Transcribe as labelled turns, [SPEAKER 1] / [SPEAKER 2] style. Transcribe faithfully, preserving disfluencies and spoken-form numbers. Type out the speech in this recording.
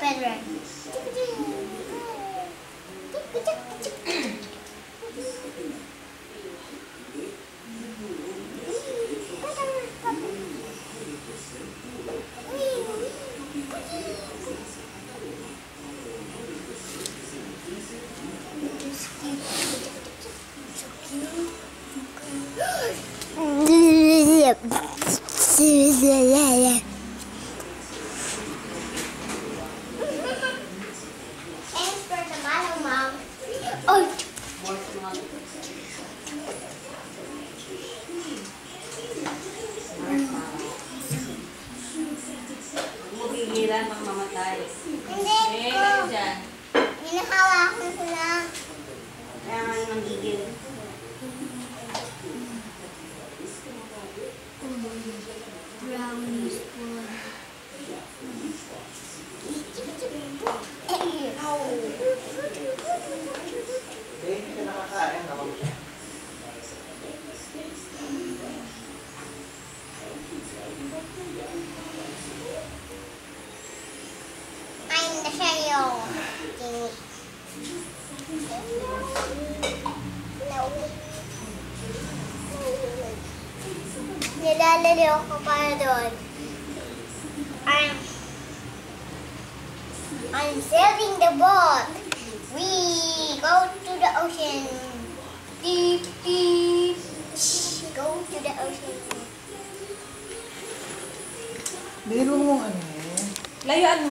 [SPEAKER 1] red, red.
[SPEAKER 2] Hiran pang mamatay.
[SPEAKER 1] Hindi
[SPEAKER 2] Eh,
[SPEAKER 1] ko.
[SPEAKER 2] kayo dyan.
[SPEAKER 1] Hinahawakan ko lang.
[SPEAKER 2] Kaya nga nang gigil.
[SPEAKER 1] Brownies po.
[SPEAKER 3] Eh, hindi ka nakakain. Ako.
[SPEAKER 1] Kain na siya yung nilalaliw ko para doon. I'm, I'm sailing the boat. We go to the ocean. Deep, deep. Go to the ocean.
[SPEAKER 3] Biro mo ano.
[SPEAKER 2] Layuan mo.